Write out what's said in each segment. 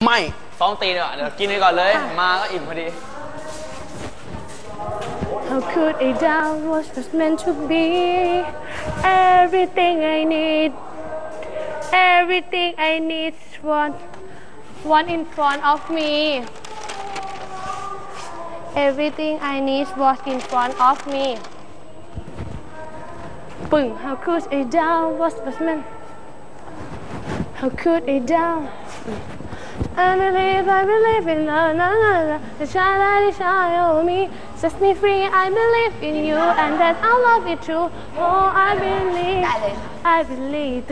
ไม่ซ้อมตีนเดี๋ยวกินไปก่อนเลยมาก็อิ่มพอดี How could I doubt what was meant to be Everything I need Everything I need is one in front of me Everything I need was in front of me ปึ่ง How could I doubt what was meant How could I doubt I believe in the shine on me Set me free, I believe in you And that I love it too Oh, I believe I believe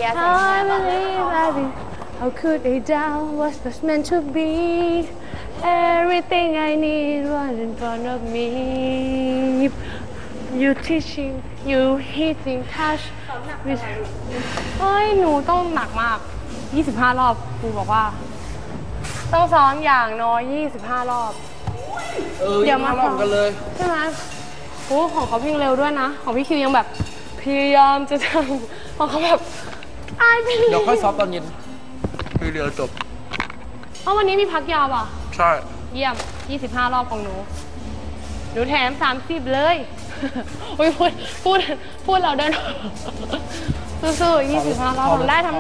How could I doubt what was meant to be Everything I need was in front of me You teaching, you hitting, touch with เฮ้ยหนูต้องหนักมาก25 รอบครูบอกว่าต้องซ้อมอย่างน้อย25 รอบเดี๋ยวมาซ้อมกันเลยใช่ไหมโอ้ของเขาเพลงเร็วด้วยนะของพี่คิวยังแบบพยายามจะทำของเขาแบบเดี๋ยวค่อยซ้อมตอนเย็นคือเรือจบวันนี้มีพักยาวอ่ะใช่เยี่ยม25 รอบของหนูแถม30เลยพูดเราเดินสู้ๆ25 รอบทำได้เอา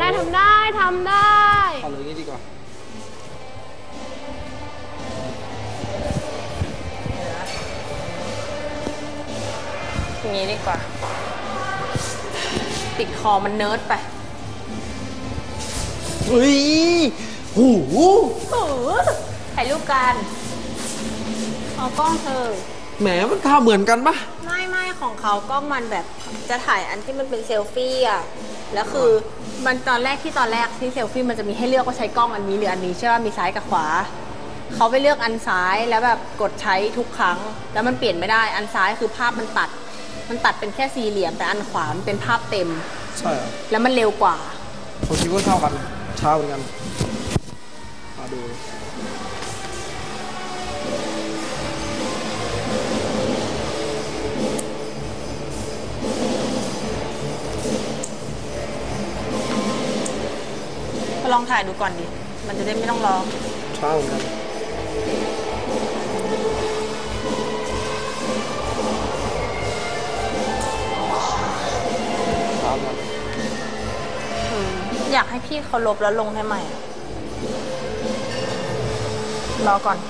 เลยนี่ดีกว่าอย่างนี้ดีกว่าติดคอมันเนิร์ดไปเฮ้ยหูถ่ายรูปกันเอากล้องเธอแหมมันทำเหมือนกันปะไม่ของเขากล้องมันแบบจะถ่ายอันที่มันเป็นเซลฟี่อ่ะแล้วคือมันตอนแรกที่เซลฟี่มันจะมีให้เลือกว่าใช้กล้องอันนี้หรืออันนี้ใช่ป่ะมีซ้ายกับขวาเขาไปเลือกอันซ้ายแล้วแบบกดใช้ทุกครั้งแล้วมันเปลี่ยนไม่ได้อันซ้ายคือภาพมันตัดเป็นแค่สี่เหลี่ยมแต่อันขวามันเป็นภาพเต็มใช่แล้วมันเร็วกว่าผมคิดว่าเท่ากันเท่ากันมาดูลองถ่ายดูก่อนดิมันจะได้ไม่ต้องรอเท่ากันอยากให้พี่เขาลบแล้วลงให้ใหม่รอก่อน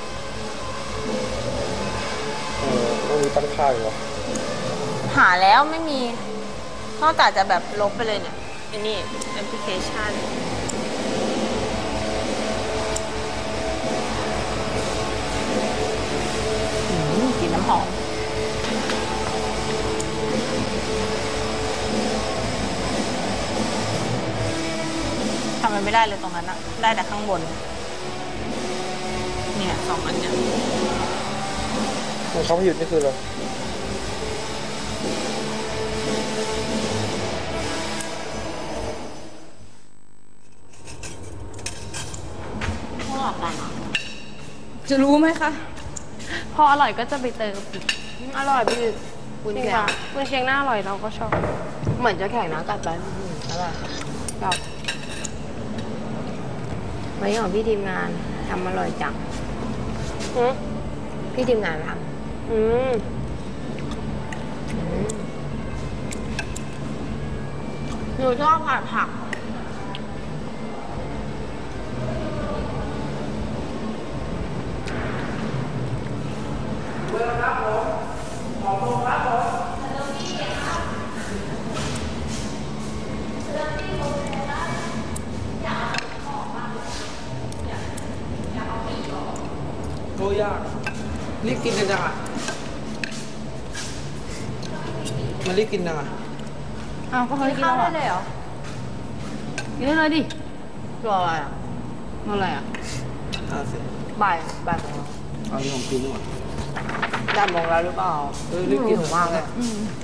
ต้องมีตั้งค่าเหรอหาแล้วไม่มีนอกจากจะแบบลบไปเลยเนี่ยอันนี้แอปพลิเคชันกลิ่นน้ำหอมทำมันไม่ได้เลยตรงนั้นอะได้แต่ข้างบนเนี่ย2 อันเนี่ยเขาไม่หยุดนี่คืออะไรจะรู้ไหมคะพออร่อยก็จะไปเติมอร่อยพี่คุณเชียงหน้าอร่อยเราก็ชอบเหมือนจะแข็งนะกัดไปอร่อยกับวันนี้ของพี่ทีมงานทำอร่อยจังพี่ทีมงานทำหนูชอบผักโอ้ยากรีบกินกันจังอ่ะมันรีบกินจังอ่ะก็เขากินได้เลยเหรอกินได้เลยดิรออะไรอ่ะสิบ่ายของเราเอาที่ผมกินด้วยได้มองแล้วหรือเปล่ารีบกินมากเลย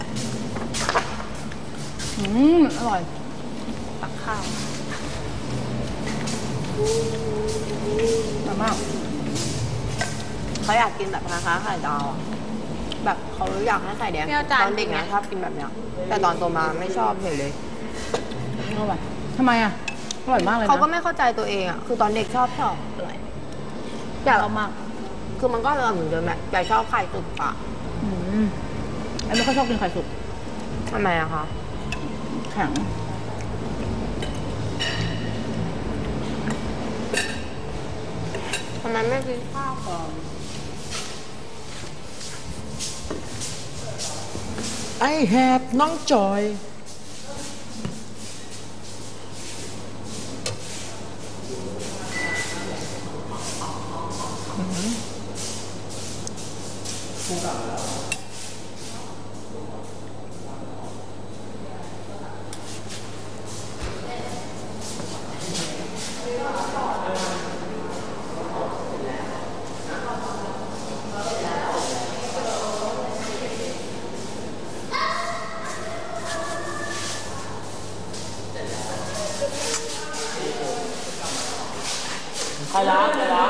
อร่อยตักข้าวอร่อยมากเขาอยากกินแบบนะคะไข่ดาวแบบเขาอยากให้ไข่แดงตอนเด็กนะชอบกินแบบเนี้ยแต่ตอนโตมาไม่ชอบเลยอร่อยทำไมอ่ะอร่อยมากเลยนะเขาก็ไม่เข้าใจตัวเองอ่ะคือตอนเด็กชอบอร่อยอยากเอามากคือมันก็อร่อยเหมือนเดิมแหละแต่ชอบไข่สุกปะไอ้ไม่ค่อยชอบกินไข่สุกทำไมอะคะแข็งทำไมไม่กินข้าวก่อน I have น้องจอยใครรับ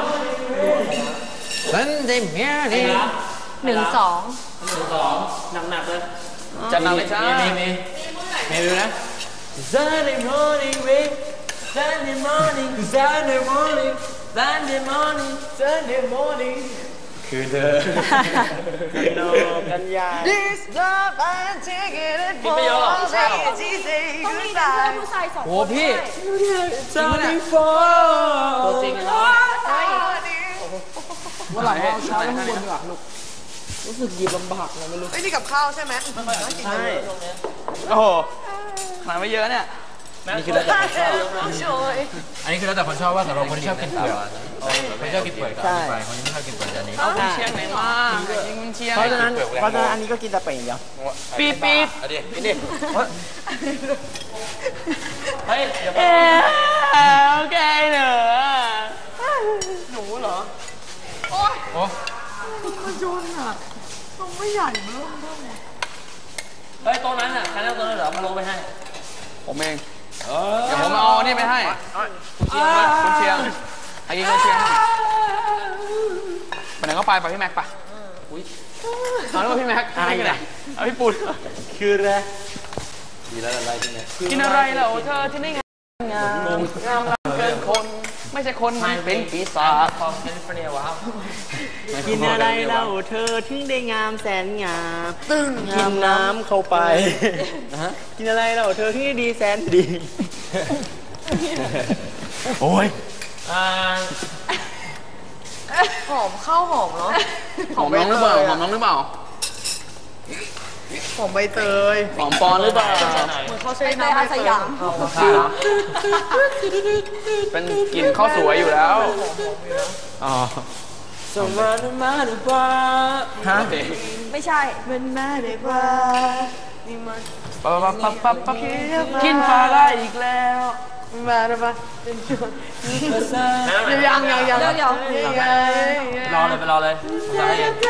ฉันได้เมียนี่ 1-2 หนักเลยจะนำเลยจ้ามีดูนะ Sunday morning babe Sunday morning Sunday morning Sunday morning Sunday morning คือเธอกันยา This love I'm taking it กินไม่เยอะหรอกต้องมีกันเพื่อนผู้ชาย2 คนโอ้พี่ Sunday fall ตัวจริงเลย วันหลังเราเช้าแล้วข้างบนดีกว่าลูกรู้สึกหยิบลำบากเลยไม่รู้ไอ้นี่กับข้าวใช่ไหมใช่โอ้โหขนาดไม่เยอะเนี่ยนี่คือแล้วแต่คนชอบอันนี้คือแล้วแต่คนชอบว่าสำหรับคนที่ชอบกินเปลือกไม่ชอบกินเปลือกก็ไปคนที่ไม่ชอบกินเปลือกอันนี้เอาเชียงไหนมายิงเชียงเพราะฉะนั้นอันนี้ก็กินแต่เปลือกอย่างเดียวปี๊ดเอาดิกินดิเฮ้ยเดี๋ยวไปโอเคเนอะหนูเหรอโอ้มันโยนอ่ะต้องไม่ใหญ่เบ้อเฮ้ยโต๊ะนั้นอ่ะใครนั่งโต๊ะนั้นเหรอมาลงไปให้ผมเองเดี๋ยวผมเอานี่ไปให้คุณเชียงให้กินคุณเชียงไปไหนก็ไปพี่แม็กไปเอาแล้วพี่แม็กให้กันไหนเอาพี่ปูนคืออะไรดีแล้วอะไรที่ไหนกินอะไรเหรอเธอที่นี่งามล้ำเกินคนไม่ใช่คนเป็นปีศาจของแคลิฟอร์เนียวะกินอะไรเล่าเธอถึงได้งามแสนงามกินน้ำเข้าไป กินอะไรเล่าเธอถึงได้ดีแสนดี โอ้ยหอมข้าวหอมเนาะหอมน้องหรือเปล่าหอมน้องหรือเปล่าหอมใบเตยหอมปอนหรือเปล่าเหมือนเขาใช้น้ำใบเตยเป็นกลิ่นข้าวสวยอยู่แล้วอ๋อสมาร์ทมาหรือเปล่าฮะไม่ใช่มันมาได้ว่าปั๊บกินปลาได้อีกแล้วมาได้ปะยังเดี๋ยวรอเลยไปรอเลยรอให้เย็น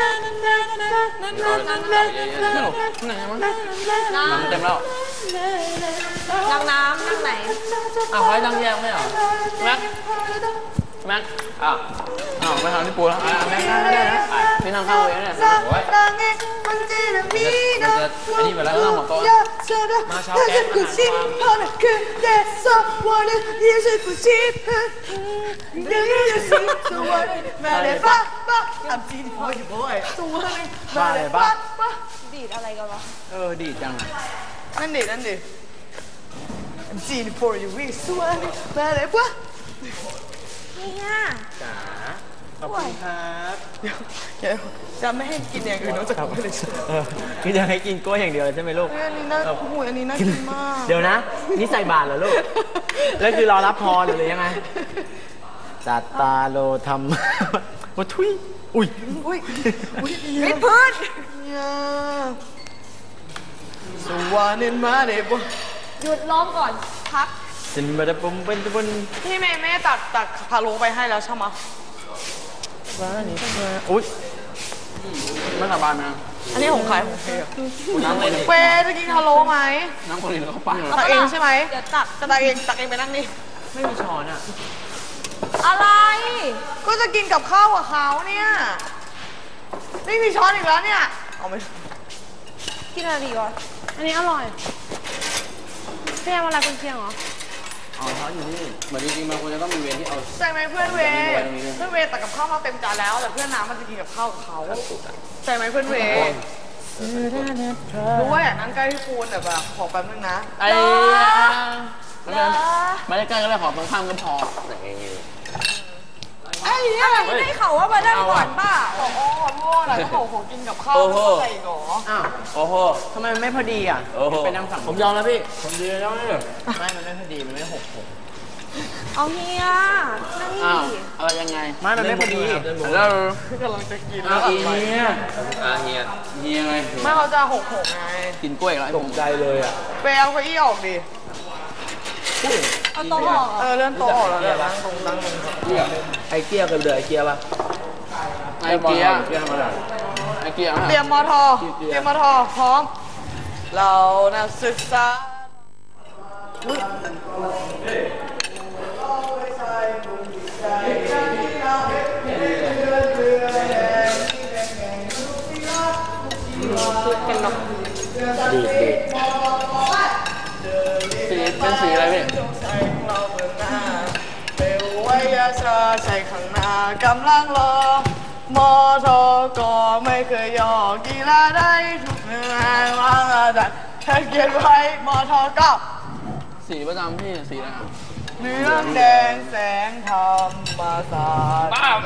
น้ำเต็มแล้วน้ำนั่งไหนอ้าวไว้ตั้งแยกไม่เหรอแม็กอ้าวไม่ทำที่ปูแล้วแม็กพี่นั่งข้างเวเนี่ยโอ้ยมันจะอันนี้ไปแล้วต้องหัวโต๊ะมาเช้าแก๊สมาเลยปะทำจีนพออยู่บ่อยมาเลยปะดีดอะไรกันวะดีจังนั่นดิจีนพออยู่วิ่งสวยมาเลยปะเนี่ยขอบคุณครับเดี๋ยวจะไม่ให้กินอย่างอื่นนอกจากกล้วยเลยคือจะให้กินกล้วยอย่างเดียวเลยใช่ไหมลูกอันนี้น่าอันนี้น่ากินมากเดี๋ยวนะ นี่ใส่บาตรเหรอลูก แล้วคือรอรับพรหรือยังไงสัตตาโลธรรมโอ้ทุยอุ้ยไม่พื้นสวรรค์มาเลยปะหยุดร้องก่อนพักสินบัตรปุ่มเป็นบนพี่เมย์แม่ตักพาโลไปให้แล้วใช่ไหมฟ้านี่ฟ้าอุ้ยไม่สบายไหมอันนี้ของใครของเฟย์น้ำเลยเฟย์จะกินพาโลไหมน้ำคนอื่นเขาปั่นตักเองใช่ไหมเดี๋ยวตักจะตักเองไปนั่งนี่ไม่มีช้อนอ่ะอะไรก็จะกินกับข้าวกับเขาเนี่ยไม่มีช้อนอีกแล้วเนี่ยเอาไม่กินอะไรดีวะอันนี้อร่อยพี่แอมอะไรคุณเชียงเหรออ๋อช้อนอยู่นี่เหมือนจริงๆมันควรจะต้องมีเวรที่เอาใช่ไหมเพื่อนเวเพื่อนเวตักกับข้าวมาเต็มจานแล้วแต่เพื่อนน้ำมันจะกินกับข้าวกับเขาใช่ไหมเพื่อนเวรู้ว่าอยากนั่งใกล้พี่ปูนแต่แบบขอแป๊บนึงนะไอ้ไม่ได้ใกล้ก็เลยขอข้างๆก็พอไอ้เนี่ยได้ข่าวว่ามานั่งก่อนป่ะอ๋อขอโทษนะเขาบอกของกินกับข้าวไม่เข้าใจหรออ้าวโอ้โหทำไมมันไม่พอดีอ่ะเป็นน้ำสั่งผมยอมแล้วพี่ผมดีแล้วเนี่ยไม่มันไม่พอดีมันไม่หกเอาเฮียนั่งอ้าวนี่อะไรยังไงไม่มันไม่พอดีแล้วกำลังจะกินอ้าแล้ว วเฮียเฮียไงไม่เขาจะหกไงกินกล้วยอีกแล้วตกใจเลยอ่ะไปเอาเก้าอี้ออกดิเอาโต๊ะออกเหรอเลื่อนโต๊ะออกแล้วเดี๋ยวนั่งตรงไอเกียร์กับเดือไอเกียร์ป่ะไอเกียร์เกียร์ธรรมดาไอเกียร์เตรียมมอทอเตรียมมอทอพร้อม เรานักศึกษาดีสีเป็นสีอะไรพี่วิทยาศาสตร์ใส่ข้างหน้ากำลังรอมอทอก็ไม่เคยย่อกีฬาได้ทุกเนื้อวางอาจารย์ถ้าเขียนไว้มอทอก็สีประจำพี่สีอะไรครับเหลืองแดงแสงธรรมศาสตร์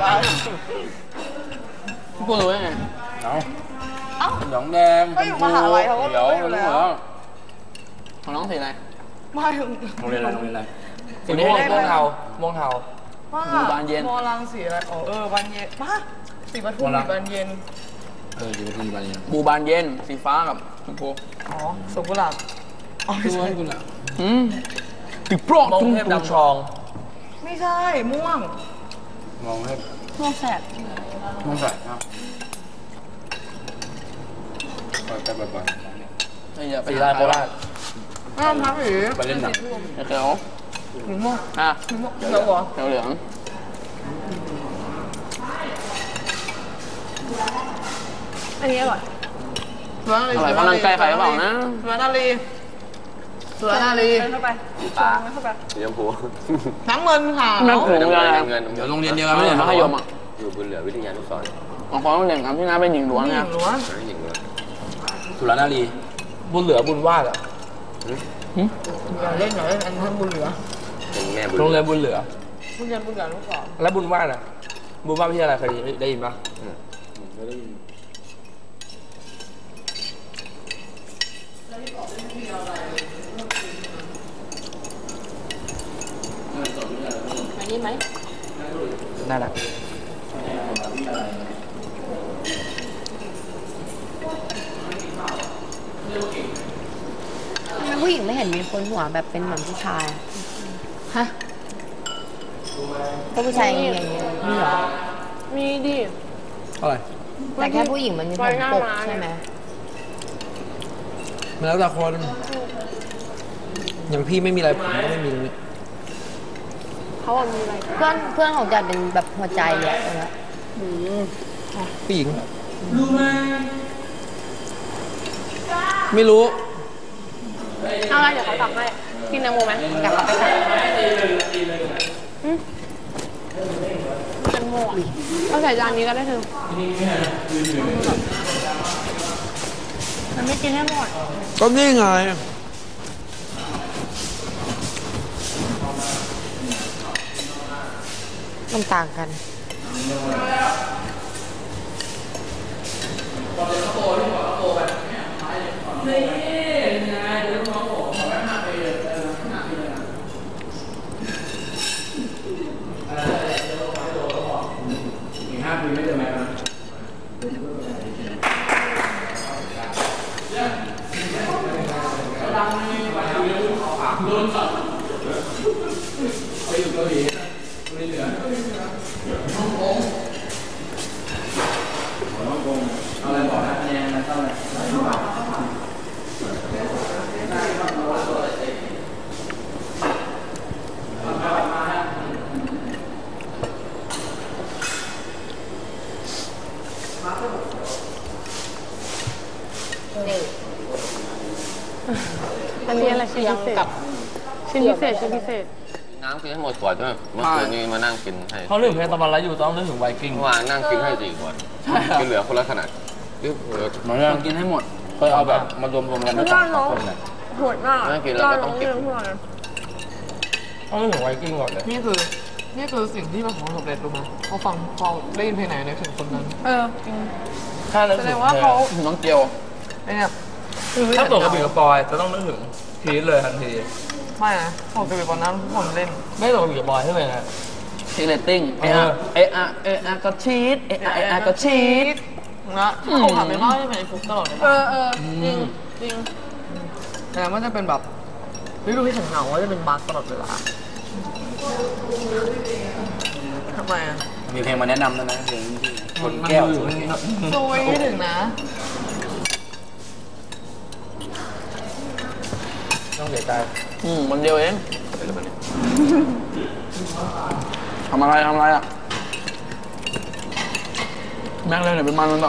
พี่ปูรู้ยังไงหยองแดงก็อยู่มหาลัยเขาก็รู้อยู่แล้วของน้องสีอะไรไม่ถึงโรงเรียนอะไรโรงเรียนอะไรสีม่วงม่วงเทาม่วงเทาอยู่บานเย็นมอลังสีอะไรอ๋อบานเย็นมาสีปทุมบานเย็นอยู่ที่บ้านเนี่ยบูบานเย็นสีฟ้ากับชมพูอ๋อสุกุหลาบอ๋อไม่ใช่ติดโปรมองเทพดำชองไม่ใช่ม่วงมองเทพม่วงแสบม่วงใสครับไปบ่อยสีลายโคราชน้ำพักหรือไปเล่นหนังเขียวม่วงอ่ะเขียวเหรอเขียวเหลืองอันนี้อร่อยอะไรกำลังใกล้ใครหรือเปล่านะสุวรรณรีสุวรรณรีเดินเข้าไปชงเข้าไปสีชมพูน้ำเงินขาวน้ำผงเลยเงินเดี๋ยวโรงเรียนเดียวกันไม่ใช่มัธยมอ่ะอยู่บนเหลือวิทยานุสรณ์ของความเด่นครับที่น้าเป็นหญิงล้วนหญินะงล้วนหญิงเลยสุรนารีบุญเหลือบุญวาดอ่ะอย่าเล่นอันนี้บุญเหลือเป็นแม่บุญโรงเรียนบุญเหลือบุญยันบุญเหลือลูกสาวแล้วบุญวาดอ่ะบุญวาดวิทยาลัยเคยได้ยินปะไม่ได้ยินอันนี้ไหมนั่นแหละผู้หญิงไม่เห็นมีคนหัวแบบเป็นเหมือนผู้ชายฮะก็ผู้ชายอย่างเงี้ยมีเหรอมีดิอะไรแต่แค่ผู้หญิงมันมีผมปกใช่ไหมมันแล้วแต่คนอย่างพี่ไม่มีอะไรผมก็ไม่มีตรงนี้เขาบอกมีอะไรเพื่อนของจัดเป็นแบบหัวใจเลยอะผู้หญิงไม่รู้เอาอะไรเดี๋ยวเขาตักให้ กินแตงโมไหมอยากเอาไปตักแตงโมอ่ะเอาใส่จานนี้ก็ได้เธอมันไม่กินให้หมดก็นี่ไงมันต่างกันอันนี้อะไรชิ้นพิเศษชิ้นพิเศษน้ำกินให้หมดขวดด้วยเมื่อคืนนี้มานั่งกินให้เขาลืมเพลงตะวันแล้วอยู่ต้องนึกถึงไวกิ้งเมื่อวานนั่งกินให้4 ขวดกินเหลือคนละขนาดมันต้องกินให้หมดเคยเอาแบบมารวมๆกันแล้วสองคนเลยโหดมากนั่งกินแล้วก็ต้องเก็บต้องนึกถึงไวกิ้งก่อนเลยนี่คือสิ่งที่ประสบความสำเร็จรู้ไหมเขาฟังพอได้ยินเพลงไหนนึกถึงคนนั้นถ้านึกแสถึดงงว่าเขาน้องเกียวไอ้เนี่ยถ้าตัวกระบี่กระปอยจะต้องนึกถึงพีทเลยทันทีไม่นะผมจะไปตอนนั้นทุกคนเล่นไม่ตัวกระบี่กระปอยใช่ไหมนะทีเรตติ้งก็ชีสก็ชีสนะผมถามไปว่าจะเป็นไอ้ฟุกตลอดเลยจริงจริงแต่ว่าจะเป็นแบบฤดูที่ฉันเหงาว่าจะเป็นมาร์กตลอดเวลาทำไมอ่ะมีเพลงมาแนะนำแล้วนะเพลงที่คนมันแก้วอยู่โซยไม่ถึงนะต้องเสียใจวันเดียวเองทำอะไรอ่ะแม็กเลยเนี่ยเป็นมันต่อ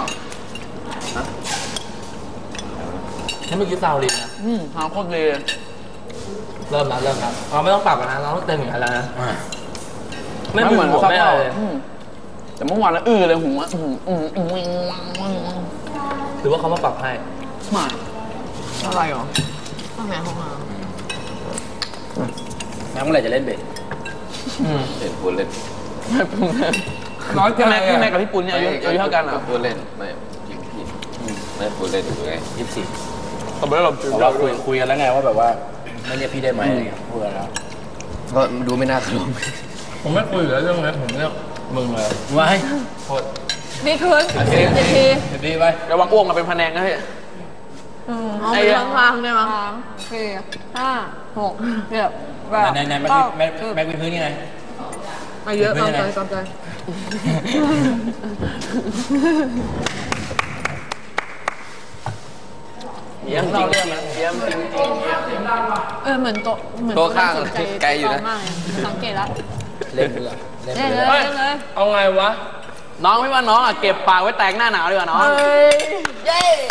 ให้เมื่อกี้ซาวด์ดีนะหาโคตรดีเริ่มแล้วเราไม่ต้องปรับนะเราต้องเต็มอย่างนั้นแล้วนะไม่เหมือนหัวซับไม่เปอะล่าไรเลยแต่เมื่อวานแล้วเลยหัวหรือว่าเขามาปรับให้มาอะไรหรอข้างไหนห้องน้แล้วเมื่อไหร่จะเล่นเบสเล่นปูนเล่นน้อยพี่จังแม็กพี่แม็กกับพี่ปุณเนี่ยอายุเท่ากันเหรอปูเล่นไม่ไม่ปูเล่นอยู่ไง 24 เขาไม่ได้หลบจุดเพราะว่าคุยกันแล้วไงว่าแบบว่าไม่เรียกพี่ได้ไหมอะไรเงี้ยพูดกันแล้วก็ดูไม่น่าขลุ่มผมไม่คุยอยู่แล้วเรื่องนี้ผมเรียกมึงเลยไว้โคตรำนี่คืนเดี๋ยวดีไประวังอ้วกมาเป็นพะแนงนะพี่เอาไปทางได้ไหม4 5 6เนี่ยแบบในแม็กวินพื้นนี่ไงมาเยอะตามใจเยี่ยมจริงเยี่ยมจริงเหมือนโตะข้างไกลอยู่นะสังเกตแล้วเล่นเลยเล่นเล่นเลเลย ยเลยเอาไงวะน้องไม่ว่าน้องอ่ะเก็บปากไว้แตกหน้าหนาวดีกว่าน้องเย้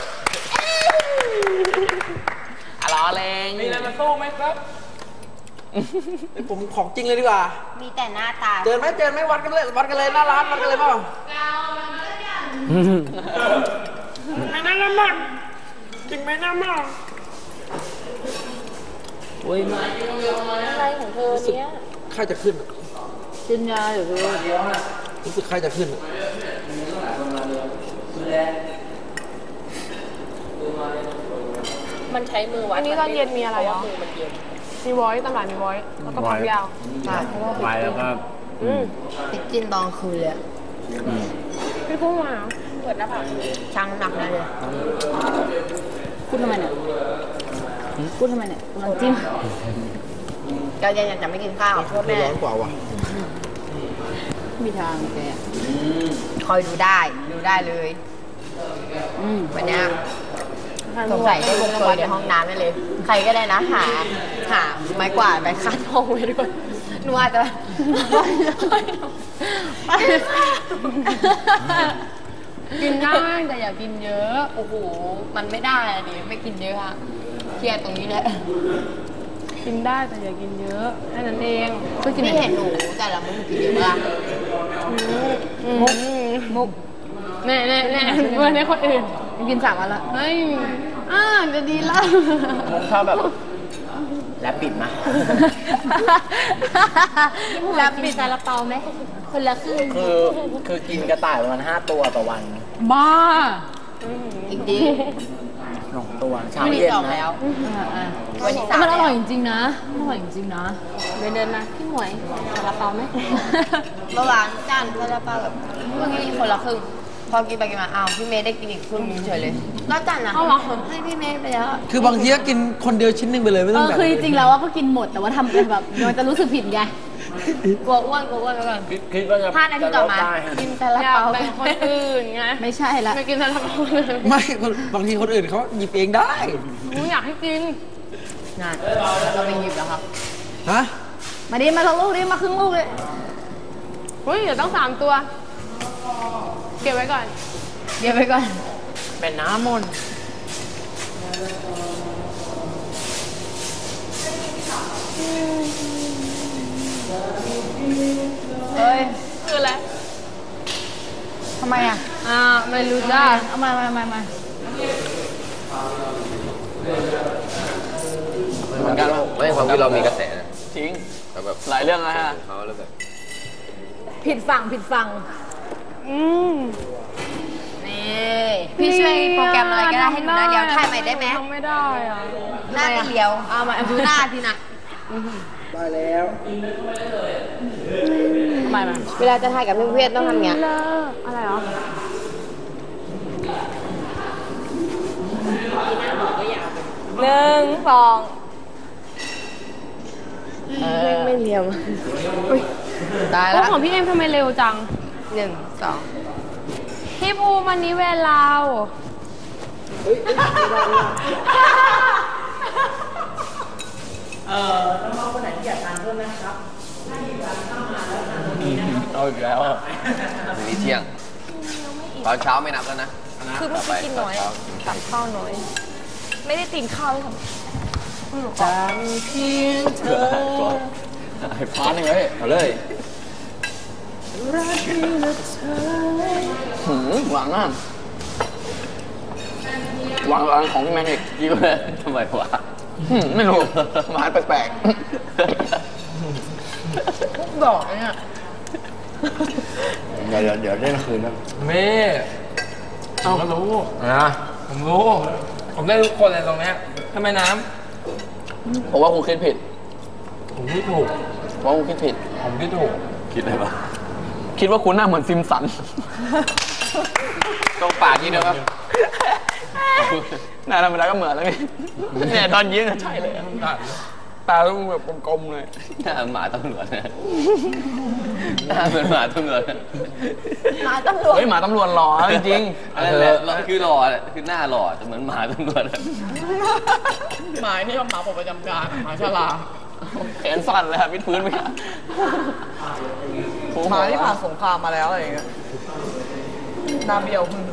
ล้อแรงมีอะไรมาสู้ไหมครับผมของจริงเลยดีกว่ามีแต่หน้าตาเจอไหมวัดกันเลยหน้าร้านวัดกันเลยเปล่าไม่น่าละมันจริงไหมน่ามันโอ้ยอะไรของเธอเนี่ยค่าจะขึ้นกินยาอยู่คือรู้สึกค่าจะขึ้นมันใช้มือวัดอันนี้ตอนเย็นมีอะไรเหรอมือมันเย็นมีวอยตลาดมีวอยแล้วก็พักยาวใช่ไปแล้วก็ติดจินตอนคืนเลยพี่พุ่งมาเหรอเปิดหน้าผากช่างหนักเลยพูดทำไมเนี่ยพูดทำไมเนี่ยน้ำจิ้มก็ยังจะไม่กินข้าวโทษแม่ร้อนกว่าว่ะมีทางแกคอยดูได้เลยวันนี้สงสัยได้ลงไปในห้องน้ำได้เลย ใครก็ได้นะหาไม้กวาดไปคัดห้องไว้ด้วยหนูอาจจะกินได้แต่อย่ากินเยอะโอ้โหมันไม่ได้อะดิไม่กินเยอะอะเครียดตรงนี้แหละกินได้แต่อย่ากินเยอะแค่นั้นเองนี่เห็นหนูแต่ละมื้อกินเยอะมากมุกแน่เมื่อในคนอื่นกิน3 วันละเฮ้ยจะดีละผมชอบแบบแรปปิดมาแล้วปิดซาลาเปาไหมคนละครึ่งคือกินกระต่ายประมาณ5 ตัวต่อวันบ้าอีกดี 2 ตัวเช้าวันที่เย็น 2 นะแล้ววันที่แต่ 3 มันอร่อยแล้วจริงๆนะอร่อยจริงๆนะเดินมาพี่หมวยซาลาเปาไหมเมื่อวานจานซาลาเปาแบบเมื่อกี้คนละครึ่งพอกินไปกินมาอ้าวพี่เมย์ได้กินอีกครึ่งนึงเฉยเลยแล้วจานนะให้พี่เมย์ไปแล้วคือบางทีก็กินคนเดียวชิ้นหนึงไปเลยไม่ต้องแบ่งคือจริงๆแล้วว่าก็กินหมดแต่ว่าทำเป็นแบบมันจะรู้สึกผิดไงกลัวอ้วนไปก่อนคิดว่าจะ 5 นาทีต่อมากินซาลาอยากเปาแบ่งคนอื่นไงไม่ใช่ละไม่กินซาลาเปาเลยไม่บางทีคนอื่นเขาหยิบเองได้หนูอยากให้กินงานเราไปหยิบแล้วครับฮะมาดิมาทั้งลูกดิมาครึ่งลูกเลยเฮ้ยเดี๋ยวต้อง3 ตัว เก็บไว้ก่อนเดี๋ยวไปก่อนเป็นน้ำมนต์เฮ้ยคืออะไรทำไมอ่ะไม่รู้จ้าเอามาเหมือนกันว่าไม่ความที่เรามีกระแสนะจริงแต่แบบหลายเรื่องนะฮะเขาแล้วแบบผิดฝั่งอืมนี่พี่ช่วยโปรแกรมอะไรก็ได้ให้หนูหน้าเดียวถ่ายใหม่ได้ไหมทำไม่ได้อ่ะหน้าไม่เดียวเอามาดูหน้าทีนะได้แล้วทำไมมาเวลาจะถ่ายกับเพื่อนๆต้องทำเงี้ยอะไรเหรอ 1 2ไม่เรียวตายพวแล้กวของพี่เอ็มทำไมเร็วจัง 1 2 พี่ภูมิวันนี้เวลาน้องๆคนไหนที่อยากทานเพิ่มนะครับเอาอีกแล้วอ่ะทีนี้เที่ยงตอนเช้าไม่นับแล้วนะคือเมื่อกี้กินน้อยกับข้าวน้อย ไม่ได้ตีนข้าวเลยค่ะจำเพียงเธอไอ้พาร์ทหนึ่งเลยเอาเลยรักเธอหวังอ่ะหวังของพี่แมนอีกยิ่งเลยทำไมวะไม่รู้หวานแปลกดอกเนี่ยเดี๋ยวเล่นคืนนะเม่ผมก็รู้นะผมรู้ ผมได้ทุกคนเลยตรงเนี้ยทำไมน้ๆผมว่าคุณคิดผิดำผมคิดถูกผมว่าคุณคิดผิดผมคิดถูกคิดอะไรวะคิดว่าคุณหน้าเหมือนซิมสันตรงปากนี่เดียวครับหน้าธรรมดาก็เหมือนแล้วนี่เนี่ยตอนยิ้มใช่เลยอะตาต้องแบบกลมๆเลยหน้าหมาตำรวจนะหน้าเหมือนหมาตำรวจนะหมาตำรวจเฮ้ยหมาตำรวจหล่อจริงๆอันนั้นแหละคือหล่อคือหน้าหล่อแต่เหมือนหมาตำรวจอะหมายนี่ว่าหมาผมประจำการหมาฉลาดแขนสั้นเลยครับวิดพื้นไปหมาที่ผ่านสงครามมาแล้วอะไรอย่างเงี้ยหน้าเบี้ยวขึ้น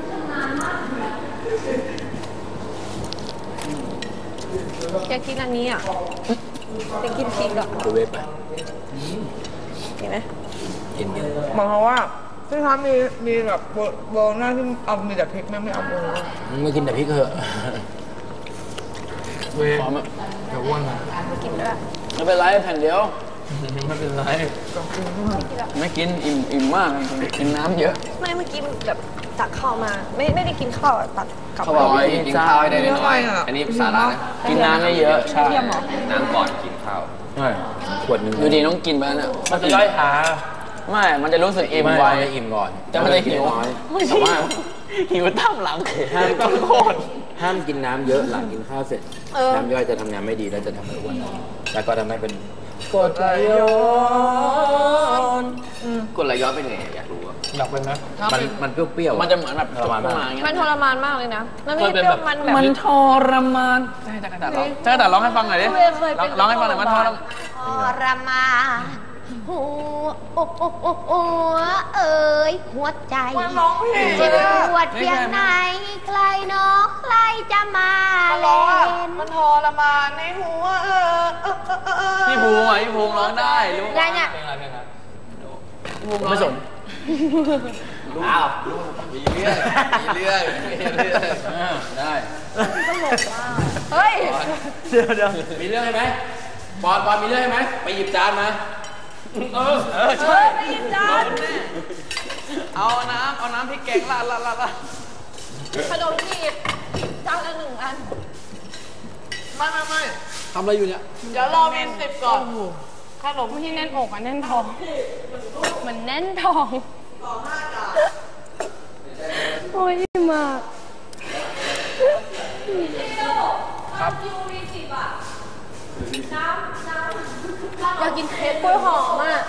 อยากกินอันนี้อ่ะอยากกินพริกอ่ะดูเว็บไปเห็นไหมกินเยอะหมายความว่าที่ทำมีแบบโบว์หน้าที่เอามีแต่พริกไม่เอาโบว์ไม่กินแต่พริกเถอะเว้ยพร้อมอะเดี๋ยวอ้วนนะกินด้วยไม่เป็นไรแผ่นเดียวไม่เป็นไรไม่กินอิ่มมากกินน้ำเยอะไม่เมื่อกี้แบบตักข้าวมา ไม่ได้กินข้าวอะตักกลับเขาบอกว่ากินข้าวให้ได้น้อยๆอันนี้สาระนะกินน้ำไม่เยอะใช่น้ำก่อนกินข้าวใช่ขวดหนึงดูดีต้องกินไปแล้วเนี่ยมันจะย่อยช้าไม่ มันจะรู้สึกอิ่มไม่ไวจะอิ่มก่อนแต่มันจะหิวน้อยแต่ว่าหิวตั้มหลังต้องโคตรห้ามกินน้ำเยอะหลังกินข้าวเสร็จ น้ำย่อยจะทำงานไม่ดีแล้วจะทำให้อ้วนแล้วก็ทำให้เป็นกรดไหลย้อนกดไหลย้อนเป็นไงอยากรู้อะอยากเป็นไหมมันเปรี้ยวๆมันจะเหมือนแบบประมาณเข้านั้นมาอย่างเงี้มันยทรมานมากเลยนะ มันไม่ได้เปรี้ยวมันแบบมันทรมานใช่จักรจันทร์ร้องจักรจันทร์ร้องให้ฟังหน่อยดิร้องให้ฟังหน่อยมันทรมานทรมานหัวเอ๋ยหัวใจมันร้องเพลงเจ็บเลยอะปวดเพียงไหนใครเนาะใครจะมามันร้เล่องอะนมันทรมานในหัวพี่ภูมิอ่ะพี่ภูมิร้องได้รู้ได้เนี่ยเป็นอะไรเป็นอะไรพี่ภูมิไม่สนอ้าวมีเรื่องมีเรื่องได้เฮ้ยเดี๋ยวมีเรื่องไหมปอนมีเรื่องไหมไปหยิบจานมาใช่ไม่ยินจานเอาน้ำพริกแกงราดขนมจีบจานละ1 อันไม่ทำอะไรอยู่เนี่ยเดี๋ยวรอเมน10ก่อนขนมไม่ใช่แน่นอกอ่ะแน่นท้องเหมือนแน่นท้องโอ้ยมากอยากกินเค้กกล้วยหอมอ่ะ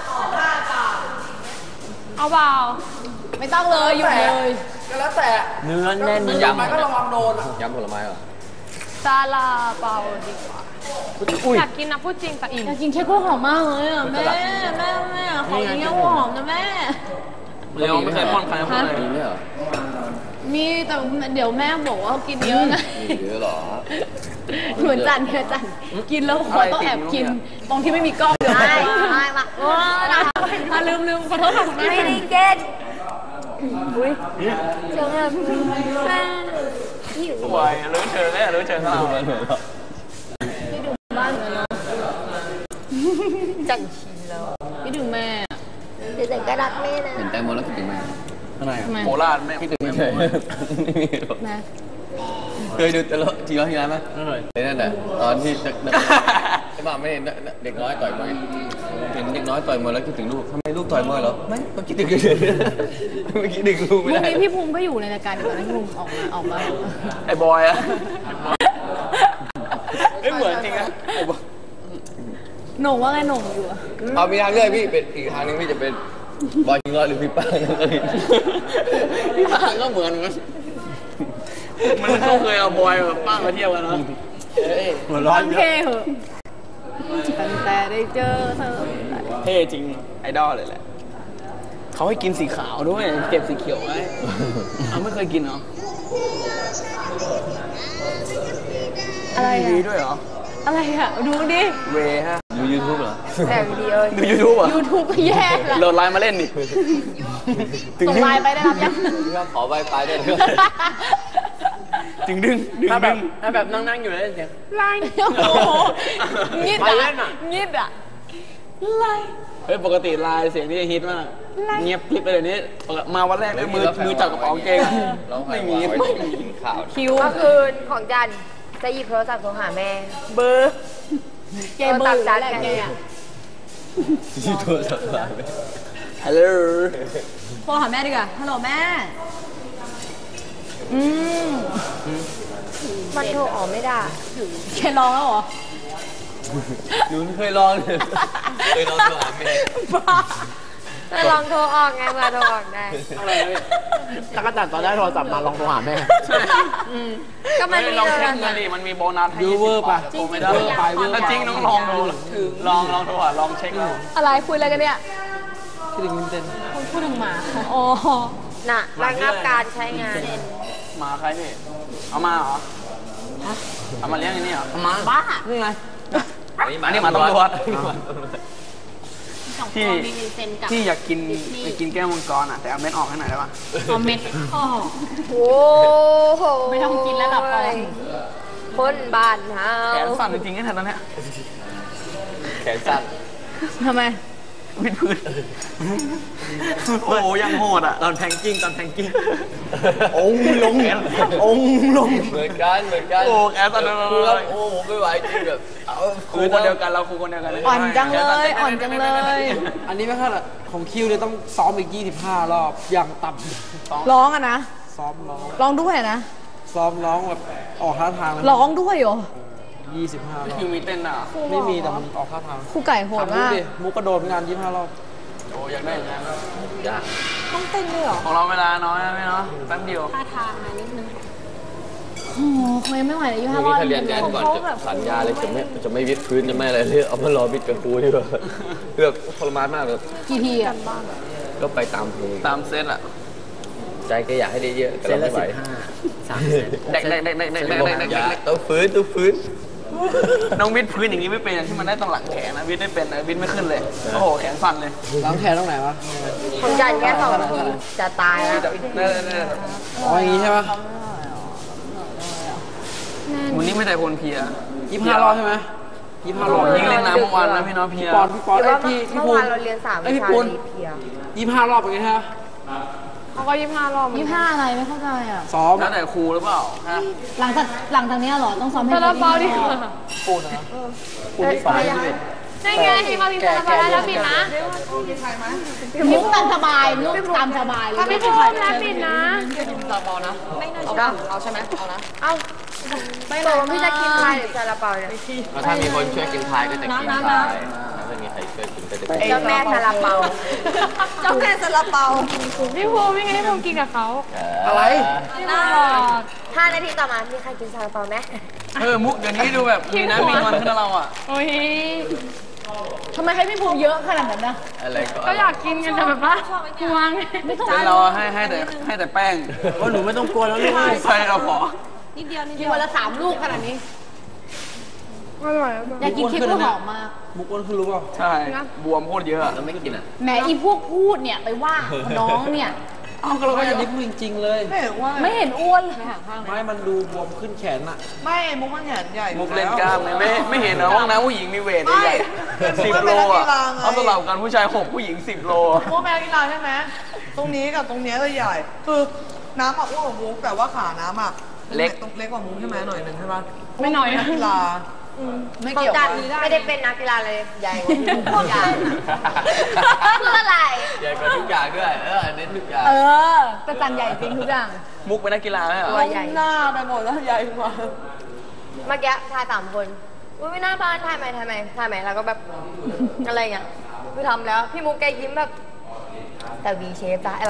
เอาเปล่าไม่ต้องเลยอยู่เลยก็แล้วแต่เนื้อแน่นยำมันก็ระวังโดนอะยำผลไม้เหรอซาลาเปาดีกว่าอยากกินนะพูดจริงแต่อิ่มอยากกินเค้กกล้วยหอมมากเลยอ่ะแม่ขอกินเค้กกล้วยหอมนะแม่เดี๋ยวไม่เคยป้อนใครป้อนเลยมีไหมเหรอมีแต่เดี๋ยวแม่บอกว่ากินเยอะนะมีเยอะเหรอเหมือนจันเนี่ยจันกินแล้วขอต้องแอบกินตรงที่ไม่มีกล้องไม่มาโอ้ยลืมขอโทษค่ะไม่ได้เก็ตอุ้ยเจอแบบแม่หิวป่วยรู้เชิงเลยรู้เชิงเราพี่ดูบ้านเลยเนาะจันชินแล้วพี่ดูแม่เดี๋ยวจันก็รักแม่นะเห็นแตงโมแล้วคิดถึงแม่ข้างในอ่ะโคราชแม่คิดถึงไม่ใช่ไม่มีหรอกแม่เคยดูตลกทีร้อยทีร้านไหมไม่นั่นแหละตอนที่ไอ้บ้าไม่เห็นเด็กน้อยต่อยมวยเห็นเด็กน้อยต่อยมวยแล้วคิดถึงลูกทำไมลูกต่อยมวยเหรอไม่ก็คิดถึงเฉยๆไม่คิดถึงลูกไม่เมื่อได้กี้พี่ภูมิก็อยู่ในรายการอยู่นะพี่ภูมิออกมาไอ้บอยอะไม่เหมือนจริงนะหน่งว่าไงหน่งอยู่อะเอามีทางเลือกพี่เป็นอีกทางนึงพี่จะเป็นบอยชิงร้อยหรือพี่ป้างพี่ป้างก็เหมือนกันมันก็เคยเอาบอยกับป้ามาเที่ยวกันเนาะหัวร้อนเยเท่อะเหอะตั้งแต่ได้เจอเธอเท่จริงไอดอลเลยแหละเขาให้กินสีขาวด้วยเก็บสีเขียวไว้เอาไม่เคยกินเหรออะไรดีอะด้วยเหรออะไรอะดูดิเวฮะดูยูทูบเหรอแต่วิดีโอดูยูทูบอ่ะ YouTube ก็แย่ละโหลดไลน์มาเล่นดิส่งไลน์ไปได้รับยังขอไวไฟได้เลยดึงดึงถ้าแบบนั่งอยู่แล้วเสียงไลน์โอ้โหงิดไปเล่นอะงิดอะไลน์เฮ้ยปกติไลน์เสียงที่จะฮิตมากเงียบคลิปไปเลยนี้มาวันแรกเลยมือจับกระเป๋ากางเกงไม่มีไม่มีข่าวคิวเมื่อคืนของจันจะหยิบโทรศัพท์โทรหาแม่เบอร์เกมเบอร์จัแหละแกอะที่โทรศัพท์หายไปฮัลโหลโทรหาแม่ดีกว่าฮัลโหลแม่มมันโทรออกไม่ได้แกร้องแล้วเหรอหนูเคยลองเลยเคยลองโทรหาแม่บ้าแต่ลองโทรออกไงเมื่อโทรออกได้อะไรนะพี่จักรจันทร์ตอนได้โทรศัพท์มาลองโทรหาแม่ก็มันมีลองโทรเช็คศัพท์เงินดิมันมีโบนัสให้ยูเวอร์ป่ะโทรไม่ได้จริงน้องลองดูลองโทรลองเช็คดูอะไรคุยอะไรกันเนี่ยคิดถึงเต้นพูดถึงหมาอ๋อน่ะระงับการใช้งานหมาใครพี่เอามาเหรอเอามาเลี้ยงอย่างนี้เหรอมาบ้านี่ไงอันนี้หมาตำรวจสองที่ตัวมีเซนกับที่อยากกินแก้วมังกรอ่ะแต่เอาเม็ดออกให้หน่อยได้ปะคอมเมนต์ข้อโอ้โหไม่ต้องกินแล้วหลับก่อนคนบ้านเฮาแขนสั่นจริงๆแค่ตอนเนี้ยแขนสั้นทำไมวิดพื้นโอ้ยังโหดอ่ะตอนแทงกิ้งตอนแทงกิ้งองลงองลงเหมือนกันโอ้แขนสั่นเลยคือโอ้ผมไม่ไหวจริงแบบเอาครูคนเดียวกันเราครูคนเดียวกันอ่อนจังเลยอ่อนจังเลยอันนี้ไม่ค่อยละของคิวเนี่ยต้องซ้อมอีก 25 รอบ อย่างต่ร้องอะนะำซ้อมร้องร้องด้วยนะซ้อมร้องแบบออกท่าทางเลยร้องด้วยเหรอ 25 รอบคิวมีเต้นอ่ะไม่มีแต่มันออกท่าทางครูไก่โหดถามมุกมากดิมุกกระโดดงาน 25 รอบโอ้อยากได้อย่างนั้นยากต้องเต้นด้วยเหรอของเราเวลาน้อยนะพี่เนาะแป๊บเดียวท่าทางมานิดนึงโอ้โหเขายังไม่ไหวเลยอายุทีห้านี้ร้อยถ้าเรียนแดนก่อนจะสัญญาเลยจะไม่วิดพื้นจะไม่อะไรเลยเอามารอวิดกับครูดีกว่าเพื่อทรมานมากเลยกี่ทีอะก็ไปตามครูตามเซตอ่ะใจก็อยากให้ได้เยอะแต่เราไม่ไหว 3 เซนเด็กต้องฟื้นน้องวิดพื้นอย่างนี้ไม่เป็นอย่างที่มันได้ตรงหลังแขนนะวิดไม่เป็นนะวิดไม่ขึ้นเลยโอ้โหแขนสั่นเลยล้างแขนตรงไหนวะของจันแค่2 ทีจะตายแล้วนี่อ๋ออย่างงี้ใช่ปะวันนี้ไม่แต่คนเพลีย 25 รอบใช่ไหม25 รอบยิ่งเล่นน้ำเมื่อวานนะพี่น้องเพลียพี่ปอนหรือไอ้ว่าพี่เมื่อภูวามินเราเรียน3 ไอ้วิพี่ชาปูนดีเพีย 25 รอบเป็นไงฮะเขาก็25 รอบ 25อะไรไม่เข้าใจอ่ะซ้อมแล้วแต่ครูหรือเปล่าฮะหลังจากนี้เหรอต้องซ้อมให้ซาลาเปาดิปูนนะปูนที่สองที่11 ได้ไงที่เขามีซาลาเปาได้แล้วปิดนะนิ้วตามสบายลูกตามสบายเลยไม่พูดแล้วปิดนะซาลาเปานะเอาใช่ไหมเอานะเอาไม่เลยพี่จะกินอะไรหรือซาลาเปาเนี่ยแล้วถ้ามีคนช่วยกินพายก็จะกินพายถ้ามีใครช่วยกินก็จะกินเจ้าแม่ซาลาเปาเจ้าแม่ซาลาเปาพี่ภูไม่ไงให้ผมกินกับเขาอะไรน่า5 นาทีต่อมามีใครกินซาลาเปาไหมมุกเดี๋ยวนี้ดูแบบมีน้ำมีนวลขึ้นเราอ่ะโอ้ยทำไมให้พี่ภูมิเยอะขนาดนั้นนะอะไรก็ก็อยากกินกันแต่แบบว่าห่วงไม่ต้องเป็นเราให้แต่แป้งว่าหนูไม่ต้องกลัวแล้วลูกใส่เราขอกินวันละ3 ลูกขนาดนี้อร่อยอยากกินคลิปก็หอมมากมุกอ้วนคือรู้เปล่าใช่บวมโคตรเยอะแล้วไม่กินอ่ะแหมอีพวกพูดเนี่ยไปว่าน้องเนี่ยอ้าวก็เราก็อย่างนี้พูดจริงๆเลยไม่เห็นว่าไม่เห็นอ้วนเลยไม่มันดูบวมขึ้นแขนอะไม่มุกมันแขนใหญ่มุกเล่นกล้ามเนี่ยไม่เห็นเหรอห้องน้ำผู้หญิงมีเวทใหญ่10 โลอ่ะเอาสลับกันผู้ชาย6ผู้หญิง10 โลมุกแม่กีฬาใช่ไหมตรงนี้กับตรงเนี้ยจะใหญ่ คือน้ำอ่ะอ้วนกว่ามุกแต่ว่าขาน้ำอ่ะเล็กตรงเล็กกว่ามุกใช่ไหมหน่อยหนึ่งใช่ปะไม่หน่อยนันะกกีฬาไม่ของเกี่ยวจักัน นไม่ได้เป็นนักกีฬาเลยใหญ่กว่าพวกกันเพื่ออะไรใหญ่กว่าทุกอย่างด้วยเน้นทุกอย่างแต่จันใหญ่จริงทุกอย่างมุกเป็นนักกีฬาไหมเหรอตัวใหญ่หน้าไปหมดแล้วใหญ่กว่าเมื่อกี้ถ่าย3 คนอุ้ยไม่น่าบ้านถ่ายไหมแล้วก็แบบอะไรเงี้ยพี่ทำแล้วพี่มุกแกยิ้มแบบแต่วีเชฟจ้ะไอ้เรา